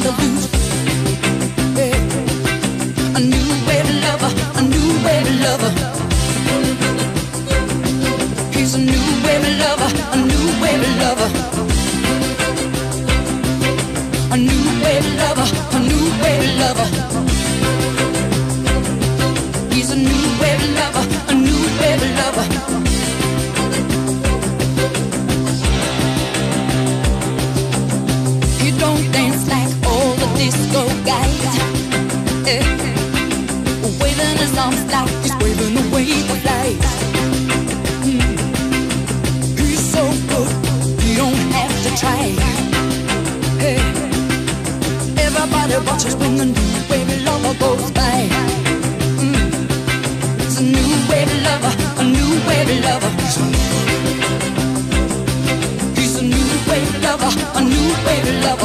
the blues. Yeah. A new wave lover, a new wave lover. He's a new wave lover, a new wave lover. A new wave lover, a new wave lover. He's a new wave lover, a new wave lover. He don't dance like all the disco guys. Waving his arms like he's waving away the flies. He's so good, you don't have to try. Hey. Everybody watches when the new wave lover goes by. It's a new wave lover, a new wave lover. He's a new wave lover, a new wave lover.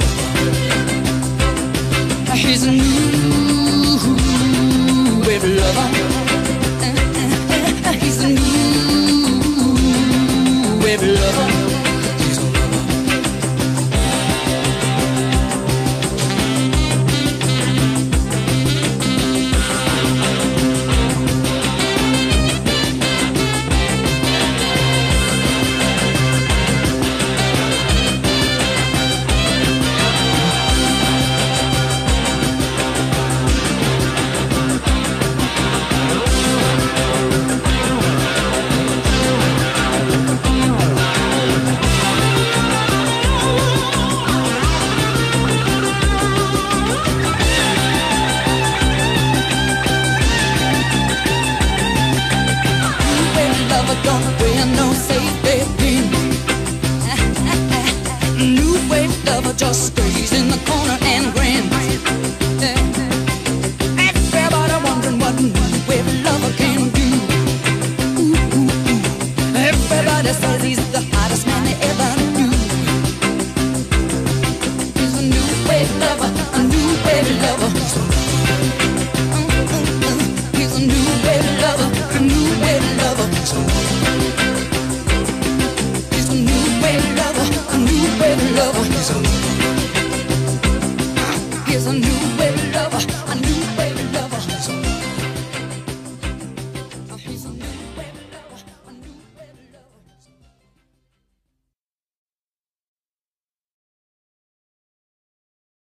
He's a new wave lover. He's a new wave lover. Don't wear no safety pin. New wave lover just stays in the corner and grins. Everybody wondering what new wave lover can do. Everybody says he's the hottest man they ever knew. He's a new wave lover, a new wave lover. He's a new wave lover, a new wave lover. He's a new wave lover, a new wave lover. He's a new wave lover, a new